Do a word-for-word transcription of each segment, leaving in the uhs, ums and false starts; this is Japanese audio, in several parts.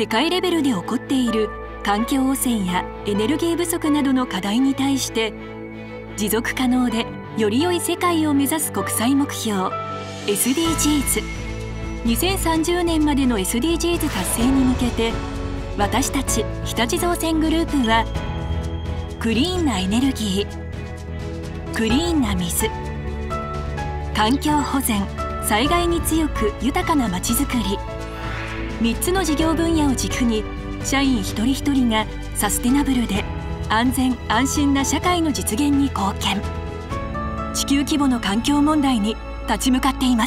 世界レベルで起こっている環境汚染やエネルギー不足などの課題に対して持続可能でより良い世界を目指す国際目標 エスディージーズ。にせんさんじゅうねんまでの エスディージーズ 達成に向けて、私たち日立造船グループはクリーンなエネルギー、クリーンな水、環境保全、災害に強く豊かなまちづくり、みっつの事業分野を軸に社員一人一人がサステナブルで安全安心な社会の実現に貢献。地球規模の環境問題に立ち向かっています。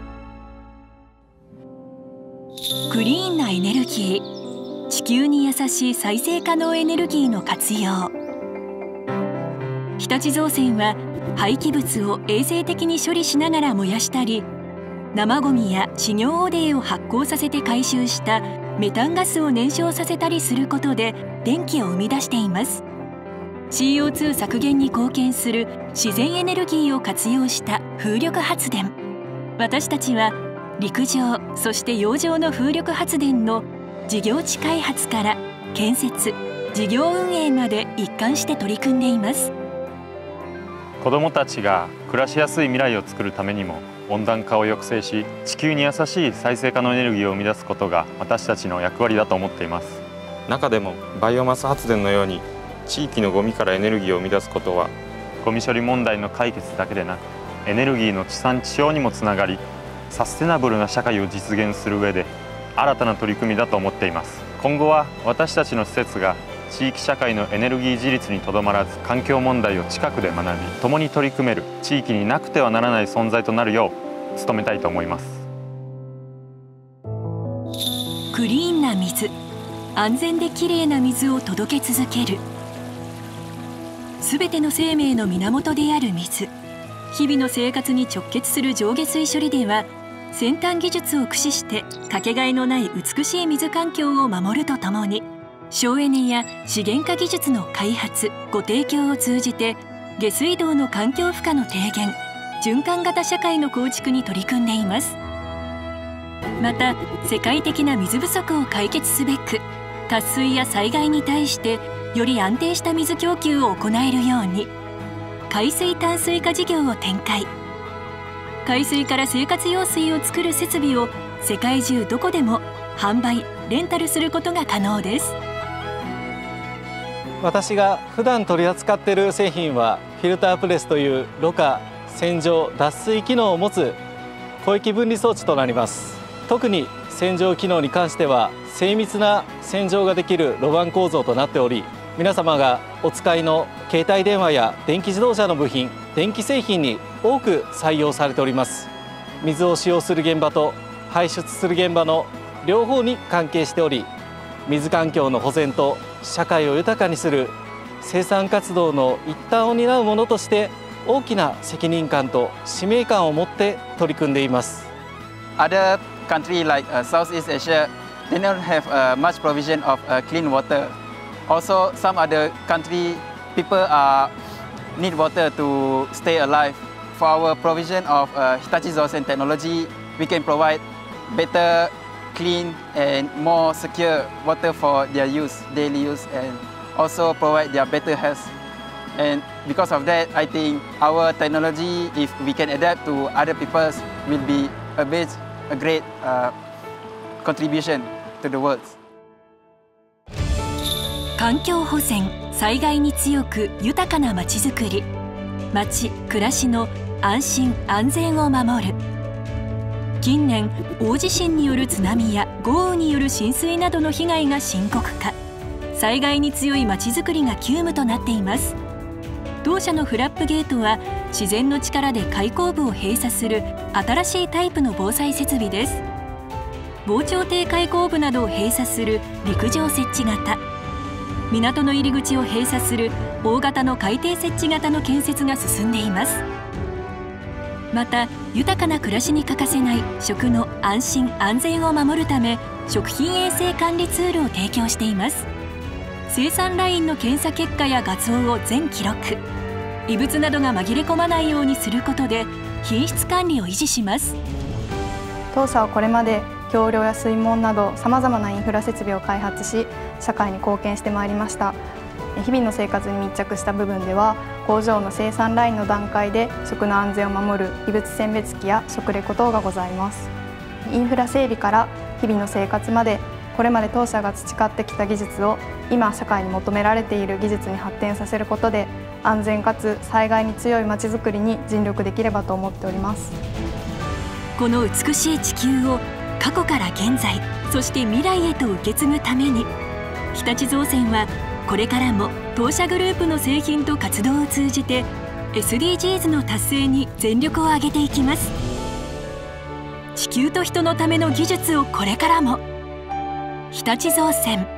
クリーンなエネルギー、地球に優しい再生可能エネルギーの活用。日立造船は廃棄物を衛生的に処理しながら燃やしたり、生ゴミや飼料汚泥を発酵させて回収したメタンガスを燃焼させたりすることで電気を生み出しています。 シーオーツー 削減に貢献する自然エネルギーを活用した風力発電。私たちは陸上そして洋上の風力発電の事業地開発から建設、事業運営まで一貫して取り組んでいます。 子どもたちが暮らしやすい未来を作るためにも温暖化を抑制し、地球に優しい再生可能エネルギーを生み出すことが私たちの役割だと思っています。 中でもバイオマス発電のように地域のゴミからエネルギーを生み出すことは、 ゴミ処理問題の解決だけでなくエネルギーの地産地消にもつながり、サステナブルな社会を実現する上で新たな取り組みだと思っています。今後は私たちの施設が地域社会のエネルギー自立にとどまらず、環境問題を近くで学び、共に取り組める地域になくてはならない存在となるよう努めたいと思います。 クリーンな水、安全できれいな水を届け続ける。すべての生命の源である水、日々の生活に直結する上下水処理では、先端技術を駆使してかけがえのない美しい水環境を守るとともに、省エネや資源化技術の開発・ご提供を通じて下水道の環境負荷の低減、循環型社会の構築に取り組んでいます。また世界的な水不足を解決すべく、渇水や災害に対してより安定した水供給を行えるように海水淡水化事業を展開。海水から生活用水を作る設備を世界中どこでも販売・レンタルすることが可能です。 私が普段取り扱っている製品はフィルタープレスというろ過・洗浄・脱水機能を持つ広域分離装置となります。特に洗浄機能に関しては精密な洗浄ができる路盤構造となっており、皆様がお使いの携帯電話や電気自動車の部品、電気製品に多く採用されております。水を使用する現場と排出する現場の両方に関係しており、水環境の保全と社会を豊かにする生産活動の一端を担うものとして大きな責任感と使命感を持って取り組んでいます。 Other countries like uh, Southeast Asia, they don't have uh, much provision of uh, clean water. Also, some other country people uh, need water to stay alive. For our provision of uh, Hitachi Zosen technology, we can provide better, clean and more secure water for their use, daily use, and also provide their better health. And because of that, I think our technology, if we can adapt to other people's, will be a, bit, a great uh, contribution to the world. 環境保全、災害に強く豊かなまちづくり、町・暮らしの安心・安全を守る。近年、大地震による津波や豪雨による浸水などの被害が深刻化、災害に強いまちづくりが急務となっています。当社のフラップゲートは自然の力で開口部を閉鎖する新しいタイプの防災設備です。防潮堤開口部などを閉鎖する陸上設置型、港の入り口を閉鎖する大型の海底設置型の建設が進んでいます。また豊かな暮らしに欠かせない食の安心安全を守るため、食品衛生管理ツールを提供しています。生産ラインの検査結果や画像を全記録、異物などが紛れ込まないようにすることで品質管理を維持します。 当社はこれまで橋梁や水門などさまざまなインフラ設備を開発し、社会に貢献してまいりました。日々の生活に密着した部分では、工場の生産ラインの段階で食の安全を守る異物選別機や食レコ等がございます。インフラ整備から日々の生活まで、これまで当社が培ってきた技術を今社会に求められている技術に発展させることで、安全かつ災害に強いまちづくりに尽力できればと思っております。 この美しい地球を過去から現在、そして未来へと受け継ぐために、日立造船はこれからも当社グループの製品と活動を通じて エスディージーズ の達成に全力を挙げていきます。地球と人のための技術をこれからも。日立造船。